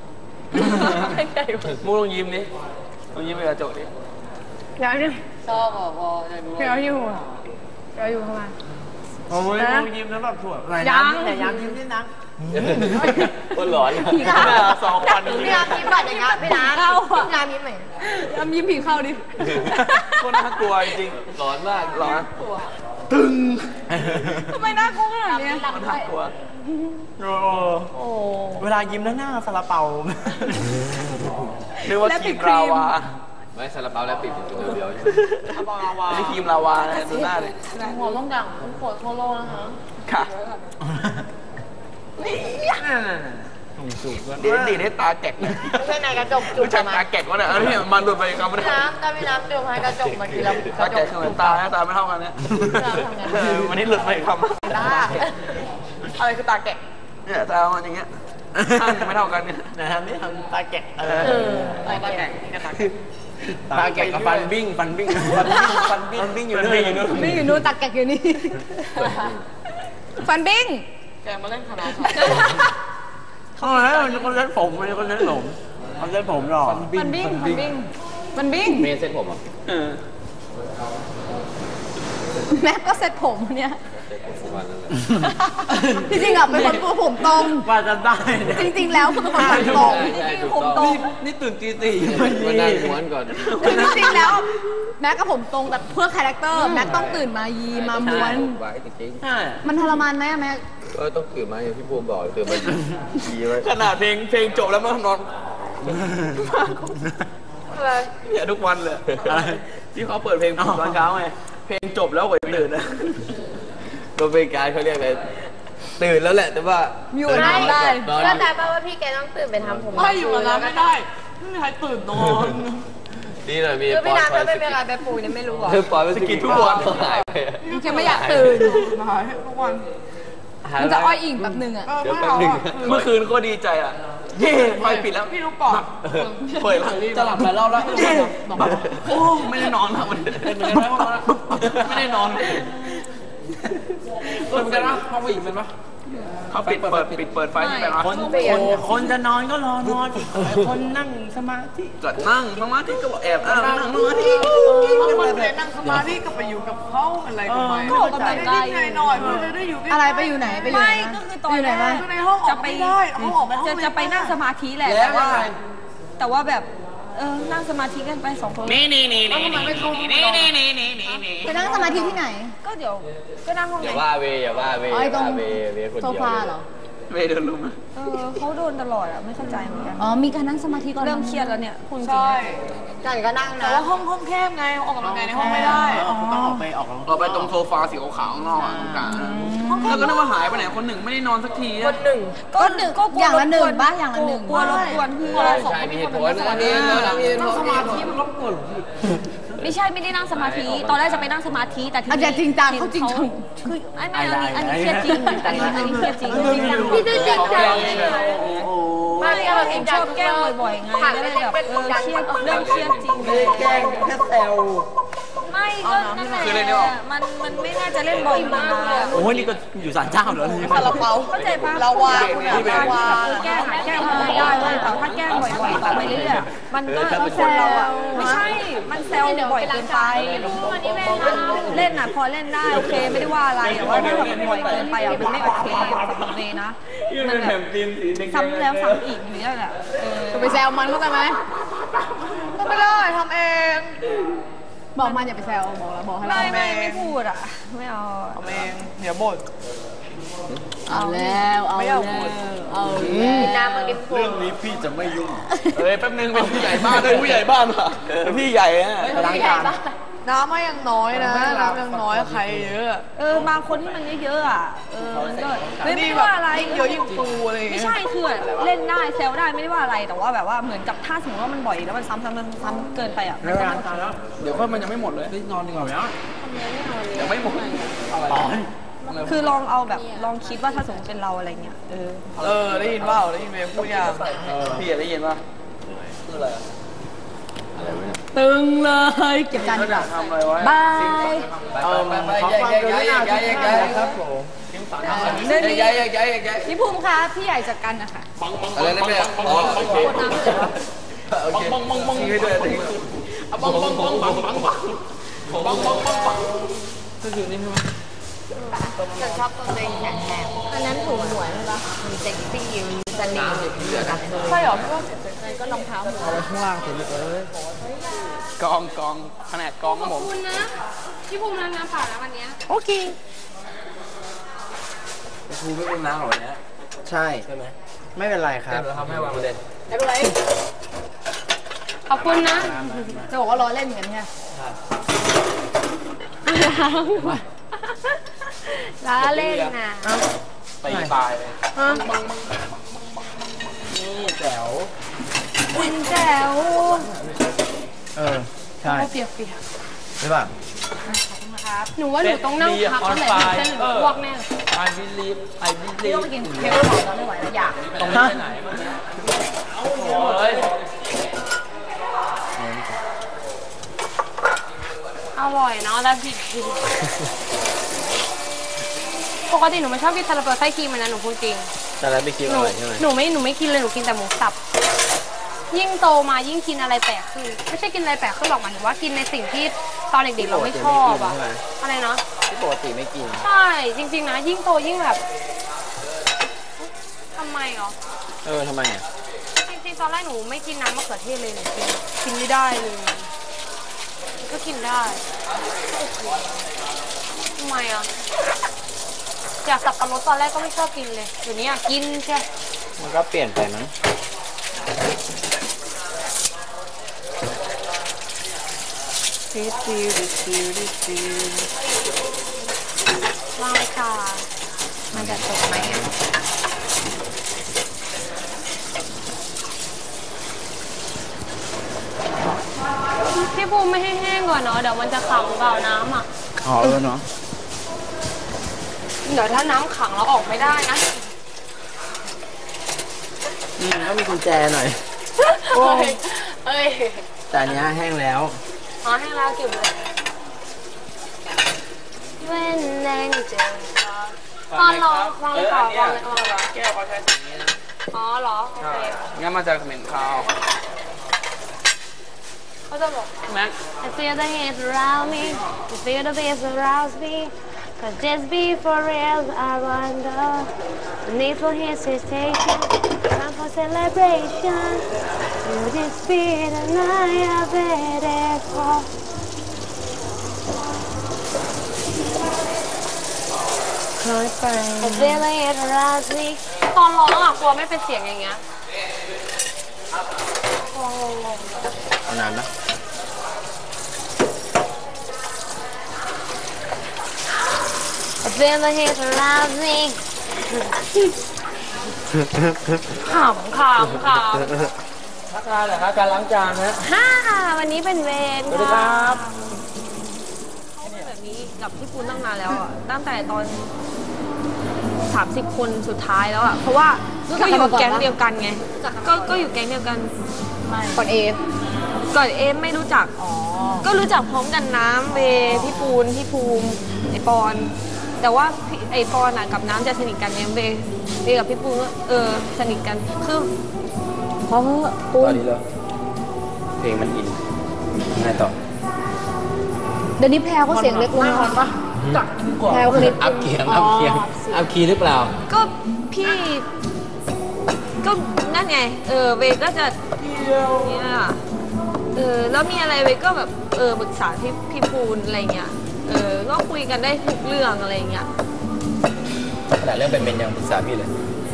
มุกลองยิ้มดิลองยิ้มไปกระจกดิเดี๋ยวเนี่ยชอบอ่ะพออยากดูเดี๋ยวอยู่เดี๋ยวอยู่ทำไมโอ้ยมุกยิ้มแล้วแบบสวยยังแต่ย้ำยิ้มด้วยนะคนหลอนผีเข้า 2 วันพี่น้ำยิ้มแบบอย่างเงี้ยพี่น้ำเข้าพี่น้ำยิ้มไหมย้ำยิ้มผีเข้าดิคนน่ากลัวจริงหลอนมากๆหรอทำไมน่ากลัวขนาดเนี้ยน่ากลัวโอ้เวลายิ้มแล้วหน้าซาลาเปานึกว่าครีมลาวาไม่ซาลาเปาแล้วปิดอยู่เดียวใช่ไหมไม่ใช่ครีมลาวานะดูหน้าเลยหัวต้องดังต้องขวดโคโลนะคะค่ะดีให้ตาแกะเลยไม่ใช่ในกระจกจุผู้ชายตาแกะวะเนี่ยนี่มันหลุดไปคำไม่ได้พี่น้ำจุ่มให้กระจกมาทีละตาแกะคือเหมือนตาตาไม่เท่ากันเนี่ยวันนี้หลุดไปคำได้อะไรคือตาแกะเนี่ยตามันอย่างเงี้ยข้างไม่เท่ากันเนี่ยนะครับนี่ทำตาแกะตาแกะนี่ก็ตาแกะตาแกะกับฟันบิ้งอยู่นู่นนี่อยู่นู่นตักแกะอยู่นี่ ฟันบิ้งแกมาเล่นคณะเขาเป็นคนเล่นผมเป็นคนเล่นหลงเขาเล่นผมหรอฟันบิ้งฟันบิ้งฟันบิ้งเมย์เซ็ตผมอ่ะแม็กก็เซ็ตผมเนี่ยเซ็ตผมทุกวันนั่นแหละจริงๆอ่ะเป็นคนตัวผมตรงว่าจะได้จริงๆแล้วคือเป็นคนผมตรงจริงๆผมตรงนี่ตื่นตีสี่มานั่งม้วนก่อนคือจริงๆแล้วแม็กกับผมตรงแต่เพื่อคาแรคเตอร์แม็กต้องตื่นมายีมาม้วนไว้จริงใช่มันทรมานไหมอะแม็กๆก็ต้องตื่นมาอย่างที่พูดบอกตื่นมาดีไว้ขนาดเพลงจบแล้วมันนอนเนี่ยทุกวันเลยที่เขาเปิดเพลงปลุกตอนเช้าไงเพลงจบแล้วกว่าจะตื่นนะก็เป็นการเขาเรียกอะไรตื่นแล้วแหละแต่ว่าอยู่ตื่นได้นอนก็แต่ว่าพี่แกต้องตื่นไปทำผมไม่อยู่กับน้ำไม่ได้ไม่มีใครตื่นนอนนี่หน่อยมีคือพี่น้ำปอจะยไม่เป็นอะไรไปปูเนี่ยไม่รู้หรอปอยไปสกินทุกวันหายไปแกไม่อยากตื่นหายทุกวันมันจะอ้อยอิงแบบหนึ่งอ่ะเดี๋ยวแป๊บนึงเมื่อคืนก็ดีใจอ่ะเย้ไฟปิดแล้วพี่ลูกกรอกเปิดแล้วจะหลับหลายรอบแล้วเย้โอ้ไม่ได้นอนแล้วมันไม่ได้นอนเป็นกันนะห้องผู้หญิงเป็นปะเขาปิดเปิดไฟที่แบบว่าคนจะนอนก็รอนอนคนนั่งสมาธิก็นั่งสมาธิก็บอกแอบนั่งสมาธิบางคนไปนั่งสมาธิก็ไปอยู่กับเขาอะไรก็ไม่ก็ออกกำลังกายนิดๆหน่อยๆมันจะได้อยู่ใกล้ๆอะไรไปอยู่ไหนไปอยู่ไหนไม่ก็คือตอนไปอยู่ไหนแรมากคือในห้องออกไม่ได้ห้องออกไปห้องจะไปนั่งสมาธิแหละแล้วว่าแต่ว่าแบบนั่งสมาธิกันไป2 คนนี่ไปนั่งสมาธิที่ไหนก็เดี๋ยวก็นั่งห้องอไหนย่าว่าเวอย่าว่าเวอ๋อไอ้ตรงเวคนโซเดียวฟาเหรอเวเดินลงมาเขาโดนตลอดอ่ะไม่เข้าใจเหมือนกันอ๋อ มีการนั่งสมาธิก่อนเริ่มเครียดแล้วเนี่ยคุณจริงใช่จันก็นั่งแต่นะว่าห้องแคบไงออกกำลังกายในห้องไม่ได้ต้องออกไปออกเราไปตรงโซฟาสีขาวๆข้างนอกตรงกลางแล้วก็นึกว่าหายไปไหนคนหนึ่งไม่ได้นอนสักทีคนหนึ่งก็หนึ่งอย่างละหนึ่งบ้างอย่างละหนึ่งกลัวรบกวนเพื่อนใช่มีเหตุผลนะนี่เรามีเหตุผลสมาธิมันรบกวนไม่ใช่ไม่ได้นั่งสมาธิตอนแรกจะไปนั่งสมาธิแต่ทีอาจจะจริงจังเขาจริงจังคือไม่อันนี้เครียดจริงอันนี้เครียดจริงพี่จะจริงจังไม่เราเองชอบแกล้งบ่อยๆไงก็เลยแบบเครียดเรื่องเครียดจริงแกล้งแค่แซวไม่ก็นั่นแหละมันไม่น่าจะเล่นบ่อยมากเลยโอ้ยนี่ก็อยู่ศาลเจ้าเหรอนี่ซาลาเปาเข้าใจปะลาวาคุณอะลาวาแก้ไม่ได้เว้ยแต่ถ้าแก้บ่อยๆต่อไปเรื่อยๆมันก็แซวไม่ใช่มันแซวบ่อยเกินไปเล่นน่ะพอเล่นได้โอเคไม่ได้ว่าอะไรแต่ว่าถ้าแบบมันบ่อยเกินไปอ่ะมันไม่โอเคสำหรับเมย์นะมันแบบซ้ำแล้วซ้ำอีกอยู่นั่นแหละจะไปแซวมันเข้าใจไหมก็ไม่ได้ทำเองทบอกมันอย่าไปแซวบอกแล้วบอกให้เราไม่พูดอ่ะ ไม่เอาเอาเองเดี๋ยวบ่นเอาแล้วเอาไม่แล้เอาวพูดเอาแล้วน้ำมันกินเรื่องนี้พี่จะไม่ยุ่งเอ้ยแป๊บนึงเป็นผู้ใหญ่บ้านเป็นผู้ใหญ่บ้านเหรอเป็นพี่ใหญ่ฮะล้างจานน้ำมันยังน้อยนะน้ำยังน้อยใครเยอะบางคนที่มันเยอะๆอ่ะมันก็ไม่ได้นี่แบบว่าอะไรยิ่งเยอะยิ่งปูอะไรอย่างไม่เงี้ยใช่คือเล่นได้แซวได้ไม่ได้ว่าอะไรแต่ว่าแบบว่าเหมือนกับถ้าสมมติว่ามันบ่อยแล้วมันซ้ำเกินไปอ่ะมันก็เดี๋ยวก็มันยังไม่หมดเลยนอนดีกว่าไหมยังไม่หมดคือลองเอาแบบลองคิดว่าถ้าสมมติเป็นเราอะไรเงี้ยได้ยินเปล่าได้ยินเมย์พูดยังพี่ได้ยินป่ะคืออะไรตึงเลยเก็บจานดีกว่าทำอะไรไว้บายขอความกรุณาทุกท่านนะครับผมเรื่องนี้ย้ายพี่ภูมิคะพี่ใหญ่จัดการนะคะอะไรนะแม่อ๋อโอเคกดน้ำเลยวะโอเคชี้ให้ด้วยฉันชอบตัวเองแข็งแรงอันนั้นถูหมวยใช่ปะมันเซ็กซี่มันมีเสน่ห์ใช่หรอพี่ว่าก็รองเท้าหมวยเอาไว้ข้างล่างสิลูกเอ้ยกองแผนกกองครับผมคุณนะพี่ภูมิรังน้ำเปล่านะวันเนี้ยโอเคครูไม่เป็นน้าหรอเนี่ยใช่ไหมไม่เป็นไรครับเราทำให้วางประเด็นไม่เป็นไรขอบคุณนะจะบอกว่าล้อเล่นเหมือนกันใช่ไหมล้าเล่นนะตีตายเลยนี่แจ๋วคุณแจ๋วใช่เปียกใช่ป่ะหนูว่าหนูต้องนั่งพักแล้วแหละเส้นหนูอ้วกแน่ I believe พี่ต้องไปกินเค้กหอมแล้วไม่ไหวแล้วอยากตรงนี้ไปไหนมันเนี่ยโอ้ยอร่อยเนาะแล้วพี่ปกติหนูไม่ชอบกินซาลาเปาไส้ครีมมันนะหนูพูดจริงแต่แล้วไปคิวหอนูร่อยใช่ไหมหนูไม่กินเลยหนูกินแต่หมูสับ ยิ่งโตมายิ่งกินอะไรแปลกขึ้นไม่ใช่กินอะไรแปลกขึ้นหรอกหมายถึงว่ากินในสิ่งที่ตอนเด็กๆเราไม่ชอบอะอะไรนะที่ปกติไม่กินใช่จริงๆนะยิ่งโตยิ่งแบบทำไมเหรอทำไมอ่ะจริงๆตอนแรกหนูไม่กินน้ำมะเขือเทศเลยหนูกินไม่ได้เลยก็กินได้ทำไมอ่ะอยากสับปะรดตอนแรกก็ไม่ชอบกินเลยเดี๋ยวนี้อยากกินใช่มันก็เปลี่ยนไปมั้งวางเลยค่ะมันจะตกไหมอ่ะพี่ภูมิไม่ให้แห้งก่อนเนาะเดี๋ยวมันจะขังเปล่าน้ำอ่ะอ๋อเนาะเดี๋ยวถ้าน้ำขังเราออกไม่ได้นะก็มีกุญแจหน่อยเอ้ยแต่อันเนี้ยแห้งแล้วอ๋อให้เราเก็บเลยเว้นแรงเจอตอนร้องวางเลยค่ะวางเลยแก้วเขาใช้สีนี้นะอ๋อเหรอโอเคงั้นมันจะเหม็นคาวเขาจะบอกแม็ก I feel the heat around me I feel the bass around me Cause just before real I wonder The need for hesitation Time for celebration You this beat and I have waited for I feel the heat around me ตอนร้องอ่ะกลัวไม่เป็นเสียงอย่างเงี้ยลองเอานานปะ I feel the heat around me ขำทักทายเหรอครับการล้างจานฮะฮ่าวันนี้เป็นเวรสวัสดีครับแบบนี้กับพี่ปูนตั้งนานแล้วอ่ะตั้งแต่ตอน 30 คนสุดท้ายแล้วอ่ะเพราะว่าก็อยู่แก๊งเดียวกันไงก็อยู่แก๊งเดียวกันก่อนเอฟก่อนเอมไม่รู้จักก็รู้จักพร้อมกันน้ำเวพี่ปูนพี่ภูมิไอปอน แต่ว่าไอปอนอ่ะกับน้ำจะสนิทกันเนี่ยเวกับพี่ปูนก็สนิทกันคือเพราะปูตอน นนี้เลยเพลงมันอินไงต่อเดี๋ยวนี้แพรเขาเสียงเล็กลงแล้วปะแพรคนนี้อัพเคียงอัพคีย์หรือเปล่าก็พี่ก็นั่นไงเวก็จะเนี่ยแล้วมีอะไรไปก็แบบปรึกษาพี่ปูนอะไรเงี้ยก็คุยกันได้ทุกเรื่องอะไรเงี้ยแต่เรื่องเป็นยังปรึกษาพี่เลย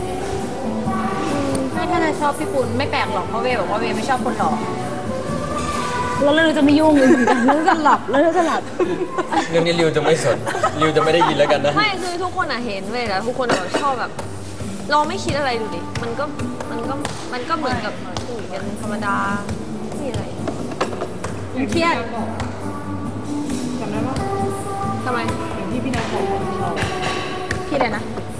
ถ้าจะชอบพี่ปูนไม่แปลกหรอกเพราะเวบอกว่าเวไม่ชอบคนหล่อแล้วเราจะไม่ยุ่งเลยเหมือนกันเราจะหลับแล้วเราจะหลับเรื่องนี้ริวจะไม่สนริวจะไม่ได้ยินแล้วกันนะไม่คือทุกคนเห็นเว้ยแล้วทุกคนชอบแบบเราไม่คิดอะไรดูดิมันก็เหมือนกับคุยกันธรรมดาไม่มีอะไรเครียดจำได้ปะทำไมอย่างที่พี่นายบอกชอบพี่อะไรนะ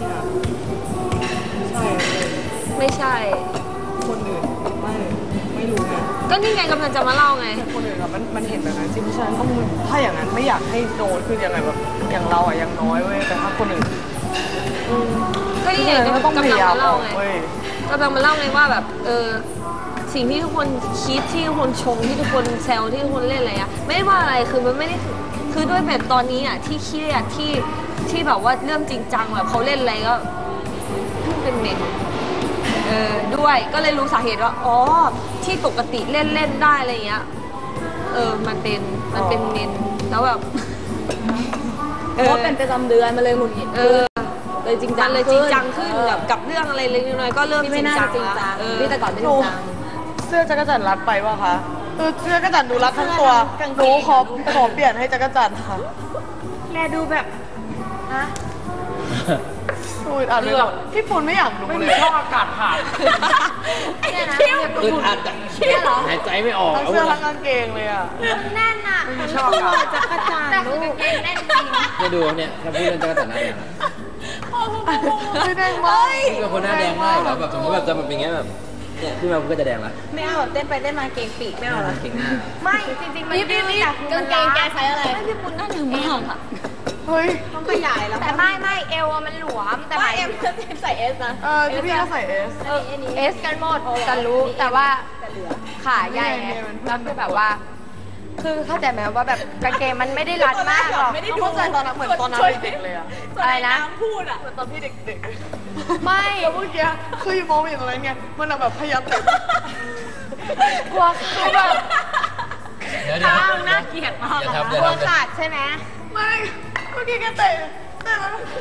ใช่ไม่ใช่คนอื่นไม่รู้ไงก็นี่ไงกำลังจะมาเล่าไงคนอื่นอะมันเห็นแบบนั้นจริงเพราะฉะนั้นต้องถ้าอย่างนั้นไม่อยากให้โดนคือยังไงแบบอย่างเราอะยังน้อยเว้ยแต่ถ้าคนอื่นก็นี่ไงกำลังมาเล่าไงกำลังมาเล่าไงว่าแบบสิ่งที่ทุกคนคิดที่ทุกคนชมที่ทุกคนแซวที่ทุกคนเล่นอะไรอะไม่ได้ว่าอะไรคือมันไม่ได้คือด้วยแบบตอนนี้อะที่เครียดที่แบบว่าเริ่มจริงจังแบบเขาเล่นอะไรก็เป็นเมนด้วยก็เลยรู้สาเหตุว่าอ๋อที่ปกติเล่นได้อะไรเงี้ยมันเป็นเมนแล้วแบบเพราะว่าเป็นประจำเดือนมาเลยหงุดหงิดเลยจริงจังเลยจริงจังขึ้นกับเรื่องอะไรเล็กน้อยก็เริ่มจริงจังพี่แต่ก่อนไม่จริงจังเสื้อจักรจันทร์รัดไปวะคะเสื้อจักรจันทร์ดูรัดทั้งตัวหนูขอเปลี่ยนให้จักรจันทร์ค่ะแลดูแบบฮะอุ้ยอ่ะเลยพี่ปูนไม่อยากดูเลยชอบอากาศผ่านเนี่ยนะอึดอัดหายใจไม่ออกทั้งเสื้อทั้งกางเกงเลยอ่ะแน่นอ่ะไม่ชอบจักรจันทร์ลูกแน่นจริงไม่ดูเนี่ยถ้าพูดเรื่องจักรจันทร์หน้าแดงไม่แดงมากเป็นคนหน้าแดงมากแล้วแบบสมมติแบบจะแบบอย่างเงี้ยแบบเนี่ยพี่มาก็จะแดงละไม่เอาแบบเต้นไปเต้นมาเกงปีกไม่เอาละเกงหน้าไม่จริงๆมันยืดจากกางเกงแกใช้อะไรไม่พี่ปุณน่าหนึ่งมากค่ะเฮ้ยต้องขยายแล้วแต่ไม่เอวมันหลวมแต่ไม่เอวใส่เอสนะพี่ก็ใส่เอสเอสกันหมดกันรู้แต่ว่าขาใหญ่ไงแล้วคือแบบว่าคือเข้าใจไหมว่าแบบกางเกงมันไม่ได้รัดมากหรอกไม่ได้เข้าใจตอนนั้นเหมือนตอนนั้นเด็กเลยอะอะไรนะพูดอะเหมือนตอนพี่เด็กไม่แล้วเมื่อกี้คือมองไม่เห็นอะไรไงมันแบบพยายามเตะกลัวขาดแบบข้างน่าเกลียดมากกลัวขาดใช่ไหมไม่เมื่อกี้แกเตะแล้ว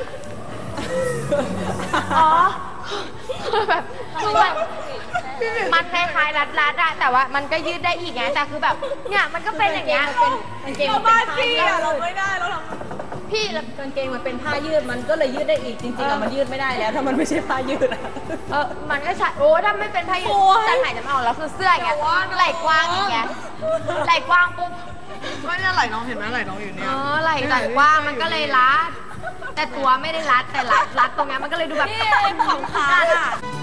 อ๋อแบบมันคล้ายๆรัดๆอะแต่ว่ามันก็ยืดได้อีกไงแต่คือแบบเนี่ยมันก็เป็นอย่างเงี้ยกางเกงมันเป็นผ้ายืดเราไม่ได้เราทำพี่กางเกงมันเป็นผ้ายืดมันก็เลยยืดได้อีกจริงๆอะมันยืดไม่ได้แล้วถ้ามันไม่ใช่ผ้ายืดอะมันก็ใช่โอ้ถ้าไม่เป็นผ้ายืดแต่ไหนจะมาออกแล้วคือเสื้ออย่างเงี้ยไหล่กว้างอย่างเงี้ยไหล่กว้างปุ๊บก็เนี่ยไหล่น้องเห็นไหมไหล่น้องอยู่เนี่ยไหล่กว้างมันก็เลยรัดแต่ตัวไม่ได้รัดแต่รัดตรงนี้มันก็เลยดูแบบของขา